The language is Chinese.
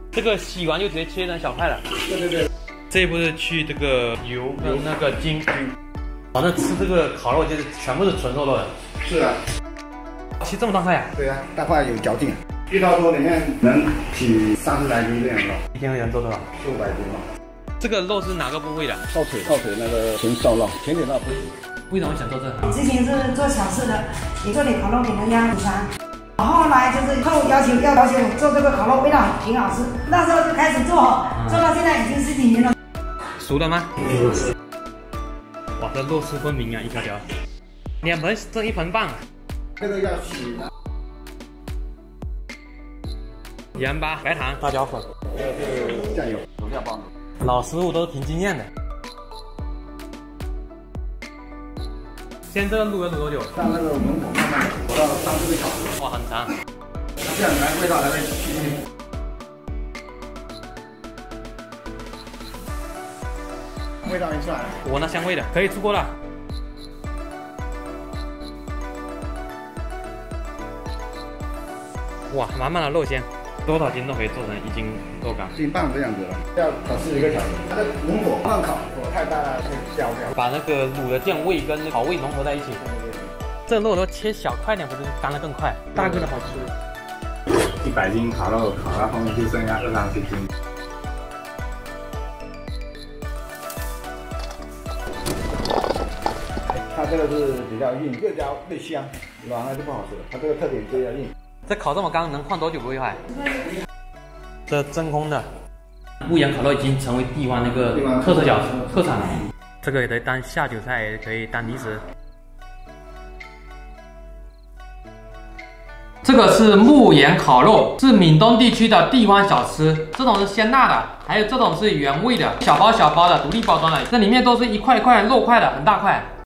这个洗完就直接切成小块了。 对对对。 这一步是去这个油跟那个筋。反正吃这个烤肉就是全部是纯肉的。 是啊。 切这么大块呀？ 对啊，大块有嚼劲。一刀多里面能起30来斤这样肉。 一天能做多少 ？400-500斤吧。这个肉是哪个部位的？ 烧腿那个纯烧肉，甜点那不行。 为什么想做这个？ 之前是做小吃的，也做点烤肉给人家午餐。后来就是客户要求我做这个烤肉，味道挺好吃。那时候就开始做，做到现在已经10几年了。 熟了吗？哇，这肉丝分明啊，一条条。2盆这1盆半。 这个要洗的。 盐巴、白糖、辣椒粉， 这是酱油，手下帮的。 老师傅都挺惊艳的。先这个卤要卤多久？ 让那个门口慢慢煮到3-4个小时。 哇，很长。 这样味道才会去腥。味道一出来， 闻到香味的，可以出锅了。哇，满满的肉馅。多少斤都可以做成1斤肉干 1斤半这样子了，要烤41个小时。它的文火慢烤，火太大了会焦掉。 把那个卤的酱味跟烤味融合在一起。这肉都切小块点，不是干得更快？大个的好吃。 100斤烤肉烤到后面就剩下20-30斤。 它这个是比较硬，越嚼越香，软了就不好吃了。它这个特点就要硬。 这烤这么干能放多久不会坏？这真空的牧羊烤肉已经成为地湾那个特产了。这个也可以当下酒菜，也可以当零食。这个是牧盐烤肉，是闽东地区的地方小吃。这种是鲜辣的，还有这种是原味的，小包小包的，独立包装的。这里面都是一块一块肉块的，很大块。